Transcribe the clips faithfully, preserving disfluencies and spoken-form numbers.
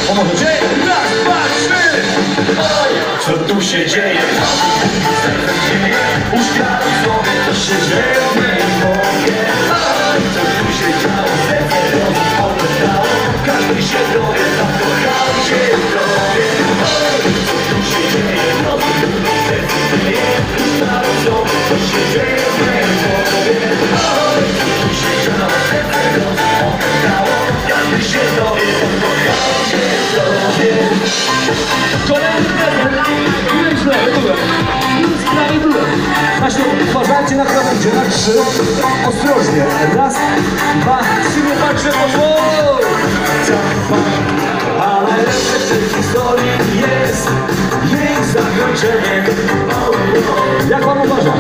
Pomożecie? Raz, dwa, trzy! Oj, co tu się dzieje? Uświadom sobie, co się dzieje w mojej głowie. Oj, co tu się działo? Serce rozpałkało. Każdy się dowie, zakochał się w tobie. Oj, co tu się dzieje? Nocy, serce dzieje. Uświadom sobie, co się dzieje w mojej głowie. Oj, co tu się działo? Serce rozpałkało. Każdy się dowie, zakochał się w tobie. Kolejny prezent. Źle, byłem. Prawie byłem. Na środku. Uważajcie na krawędzie. Na trzy. Ostrożnie. Raz, dwa, trzy. Nie patrzę po oj! Ale lepsze w tej historii jest jej zakończenie. Jak pan uważa?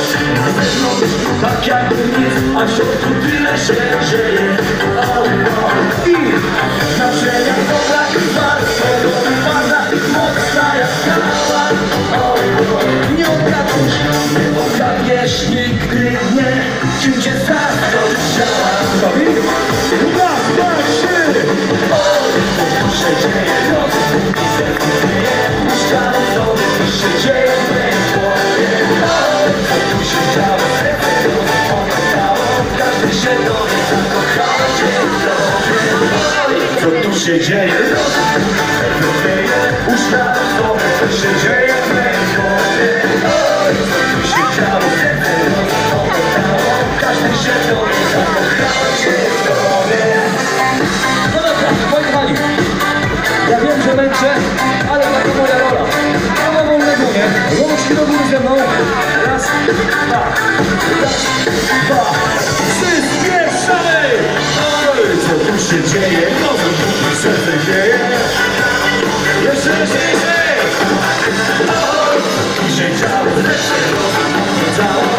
Tak jakby nic, a w środku tyle się dzieje. I znaczenia dobra i warto pada mocna jak skała. Nie odgadniesz, nie odgadniesz nigdy nie, czym cię zaskoczyła. Gotowi? Raz, dwa, trzy! Co tu się dzieje? Nocy, serce dzieje. Uświadom sobie, co się dzieje w mojej głowie. Co tu się działo? Serce rozpłakało. Każdy się dowie, zakochał się w tobie. Co tu się dzieje? Nocy, serce dzieje. Uświadom sobie, co się dzieje w mojej głowie. Co tu się działo? Serce rozpłakało. Każdy się dowie, zakochał się w tobie. No dobra, moi kochani, ja wiem, że męczę, ale taka moja rola. Nie ma wolnego, nie? Rączki do góry ze mną. Raz, dwa, raz, dwa, trzy, spieszamy! Oj, co tu się dzieje? No, co tu serce dzieje? Jeszcze, jeszcze, jeszcze! Oj, co tu się działo? Lecz się rozpędzało.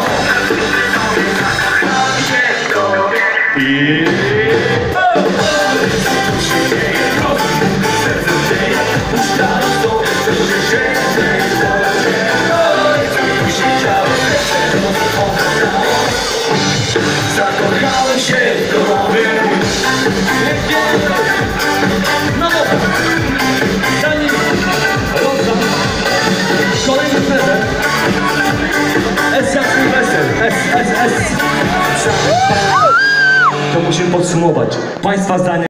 I... Zakochałem się w tobie. No dobra, zanim rozdam kolejny prezent. S jak Sylwester. S, S, S. To musimy podsumować. Państwa zdanie.